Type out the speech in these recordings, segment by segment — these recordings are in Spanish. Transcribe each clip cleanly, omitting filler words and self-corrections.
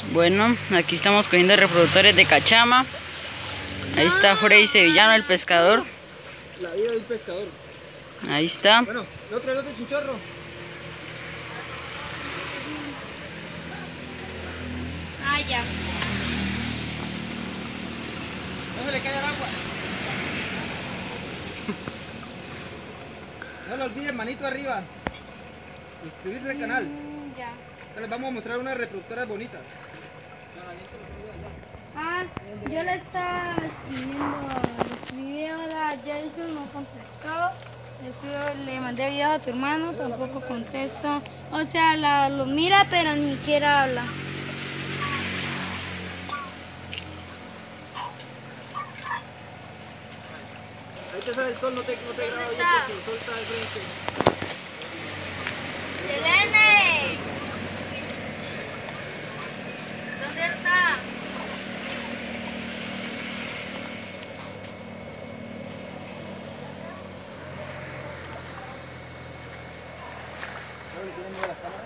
Bueno, aquí estamos cogiendo reproductores de cachama. Ahí está Frey Sevillano, el pescador. La vida de un pescador. Ahí está. Bueno, el otro chinchorro. Ah, ya. No se le caiga el agua. No lo olviden, manito arriba. Suscribirse al canal. Ya. Ahora les vamos a mostrar unas reproductoras bonitas. Ah, yo le estaba escribí a Jason, no contestó. Le mandé videos a tu hermano, tampoco contesta. O sea, lo mira, pero ni siquiera habla. Ahí te sale el sol, no te grabo yo porque el sol está de frente. ¡Selene! ¿Dónde está? ¿No le tienen miedo a las cámaras?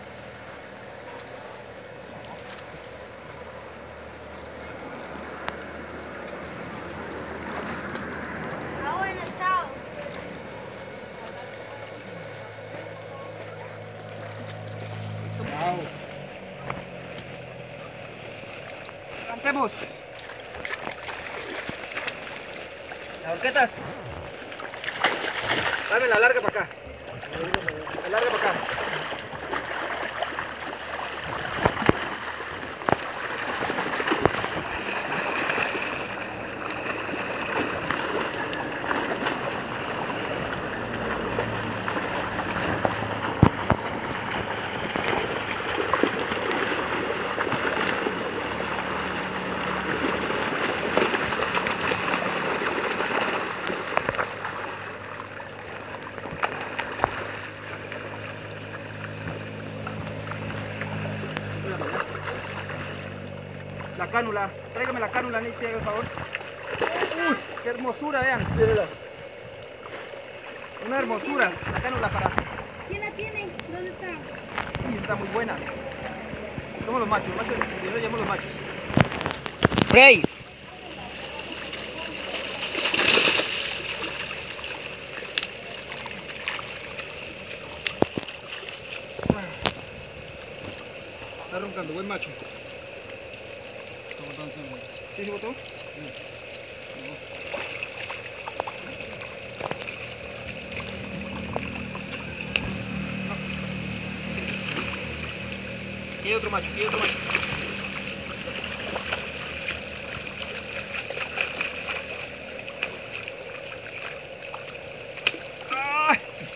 Ah, bueno, chao. Bravo. Cantemos. Las horquetas. Dame la larga para acá. La larga para acá. La cánula, tráigame la cánula, Nicky, por favor. Uy, qué hermosura, vean. Una hermosura, la cánula para. ¿Quién la tiene? ¿Dónde está? Uy, está muy buena. Somos los machos, yo le llamo los machos. Frey. Está roncando, buen macho. ¿Sí se botó? Aquí hay otro macho, aquí hay otro macho. ¡Ay!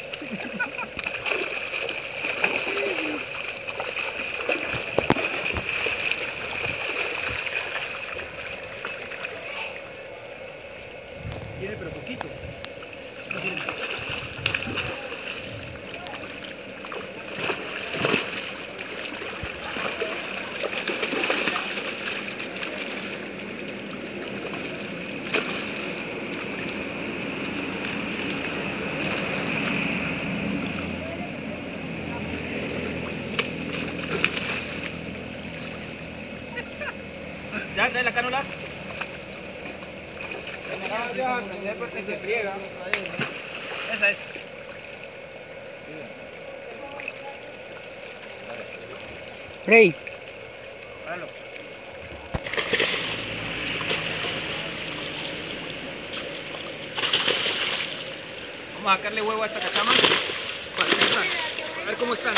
Tiene pero poquito. No tiene. ¿Ya trae la cánula? Ya, se friega. Esa es. Frey. Páralo. Vamos a sacarle huevo a esta cachama. A ver cómo están.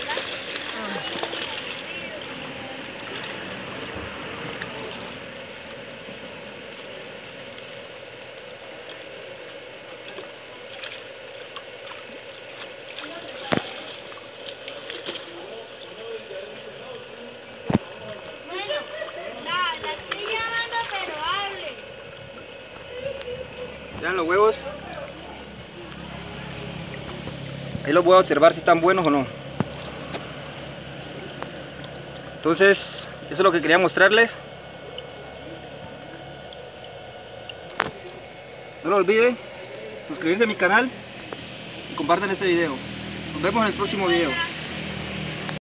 Bueno, la estoy llamando, pero hable. Vean los huevos. Ahí los voy a observar si están buenos o no. Entonces, eso es lo que quería mostrarles. No lo olviden suscribirse a mi canal y compartan este video. Nos vemos en el próximo video.